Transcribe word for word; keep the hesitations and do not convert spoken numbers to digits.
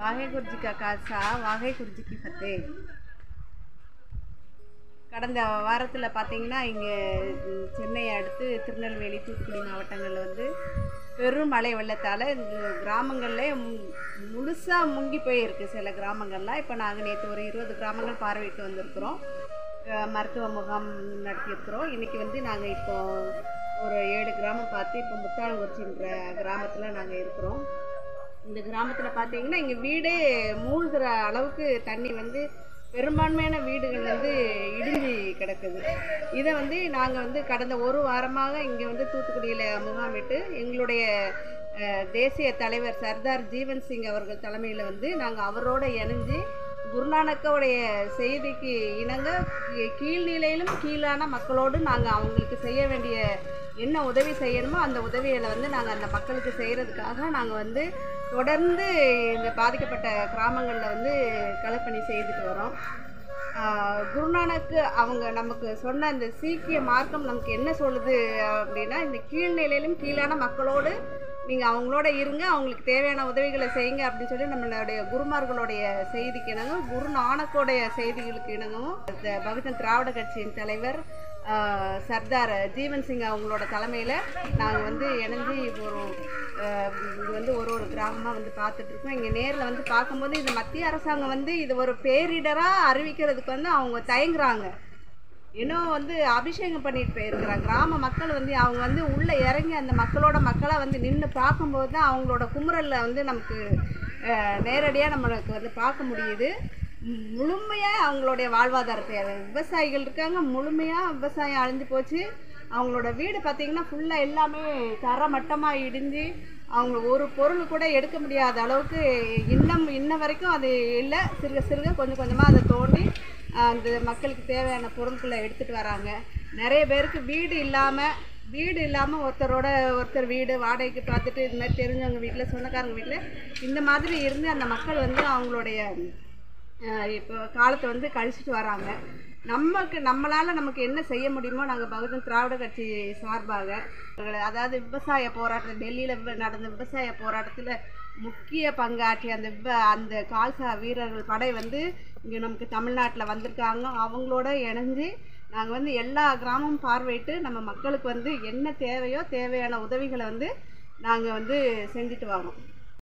वाहेगुरु जी का खालसा वाहेगुरु जी की फतेह। கடந்த வாரத்தில் பார்த்தீங்கன்னா இங்கே சென்னையை அடுத்து திருநெல்வேலி தூத்துக்குடி மாவட்டங்களில் வந்து பெரும் மழை வெள்ளத்தால் இந்த கிராமங்களில் முழுசாக முங்கி போயிருக்கு சில கிராமங்கள்லாம். இப்போ நாங்கள் நேற்று ஒரு இருபது கிராமங்கள் பார்வையிட்டு வந்திருக்கிறோம், மருத்துவ முகாம் நடத்தியிருக்கிறோம். இன்றைக்கி வந்து நாங்கள் இப்போ ஒரு ஏழு கிராமம் பார்த்து இப்போ முத்தாளங்குறிச்சின்ற கிராமத்தில் நாங்கள் இருக்கிறோம். இந்த கிராமத்தில் பார்த்தீங்கன்னா இங்கே வீடே மூழ்கிற அளவுக்கு தண்ணி வந்து பெரும்பான்மையான வீடுகள் வந்து இடிஞ்சு கிடக்குது. இதை வந்து நாங்கள் வந்து கடந்த ஒரு வாரமாக இங்கே வந்து தூத்துக்குடியில் முகாமிட்டு எங்களுடைய தேசிய தலைவர் சர்தார் ஜீவன் சிங் அவர்கள் தலைமையில் வந்து நாங்கள் அவரோட இணைஞ்சு குருநானக்கோடைய செய்திக்கு இணங்க கீழ்நிலையிலும் கீழான மக்களோடு நாங்கள் அவங்களுக்கு செய்ய வேண்டிய என்ன உதவி செய்யணுமோ அந்த உதவிகளை வந்து நாங்கள் அந்த மக்களுக்கு செய்கிறதுக்காக நாங்கள் வந்து தொடர்ந்து இந்த பாதிக்கப்பட்ட கிராமங்களில் வந்து களப்பணி செய்துட்டு வரோம். குருநானக்கு அவங்க நமக்கு சொன்ன இந்த சீக்கிய மார்க்கம் நமக்கு என்ன சொல்லுது அப்படின்னா, இந்த கீழ்நிலையிலும் கீழான மக்களோடு நீங்கள் அவங்களோட இருங்க, அவங்களுக்கு தேவையான உதவிகளை செய்யுங்க அப்படின்னு சொல்லி நம்மளுடைய குருமார்களுடைய செய்திக்கு இணங்கும், குரு நானக்கோடைய செய்திகளுக்கு இணங்கவும் பகுஜன் திராவிட கட்சியின் தலைவர் சர்தார் ஜீவன் சிங் அவங்களோட தலைமையில் நாங்கள் வந்து இணைஞ்சு ஒரு இது வந்து ஒரு ஒரு கிராமமாக வந்து பார்த்துட்ருக்கோம். இங்கே நேரில் வந்து பார்க்கும்போது இந்த மத்திய அரசாங்கம் வந்து இது ஒரு பேரிடராக அறிவிக்கிறதுக்கு வந்து அவங்க தயங்குறாங்க. இன்னும் வந்து அபிஷேகம் பண்ணிட்டு போயிருக்கிறாங்க. கிராம மக்கள் வந்து அவங்க வந்து உள்ளே இறங்கி அந்த மக்களோட மக்களாக வந்து நின்று பார்க்கும்போது தான் அவங்களோட குமுறலில் வந்து நமக்கு நேரடியாக நம்மளுக்கு வந்து பார்க்க முடியுது. முழுமையாக அவங்களுடைய வாழ்வாதாரத்தை விவசாயிகள் இருக்காங்க, முழுமையாக விவசாயம் அழிஞ்சு போச்சு. அவங்களோட வீடு பார்த்திங்கன்னா ஃபுல்லாக எல்லாமே தரமட்டமாக இடிஞ்சு அவங்க ஒரு பொருள் கூட எடுக்க முடியாத அளவுக்கு இன்னும் இன்ன வரைக்கும் அது இல்லை. சிறுக சிறுக கொஞ்சம் கொஞ்சமாக அதை தோண்டி அந்த மக்களுக்கு தேவையான பொருட்களை எடுத்துகிட்டு வராங்க. நிறைய பேருக்கு வீடு இல்லாமல் வீடு இல்லாமல் ஒருத்தரோட ஒருத்தர் வீடு வாடகைக்கு பார்த்துட்டு இது மாதிரி தெரிஞ்சவங்க வீட்டில் சொந்தக்காரங்க வீட்டில் இந்த மாதிரி இருந்து அந்த மக்கள் வந்து அவங்களுடைய இப்போ காலத்தை வந்து கழிச்சிட்டு வராங்க. நமக்கு நம்மளால் நமக்கு என்ன செய்ய முடியுமோ நாங்கள் பகுஜன் திராவிட கட்சி சார்பாக, அதாவது விவசாய போராட்டம் டெல்லியில் நடந்த விவசாய போராட்டத்தில் முக்கிய பங்காற்றி அந்த விவ அந்த கால்சா வீரர்கள் படை வந்து இங்கே நமக்கு தமிழ்நாட்டில் வந்திருக்காங்க. அவங்களோட இணைஞ்சு நாங்கள் வந்து எல்லா கிராமமும் பார்வையிட்டு நம்ம மக்களுக்கு வந்து என்ன தேவையோ தேவையான உதவிகளை வந்து நாங்கள் வந்து செஞ்சுட்டு வரோம்.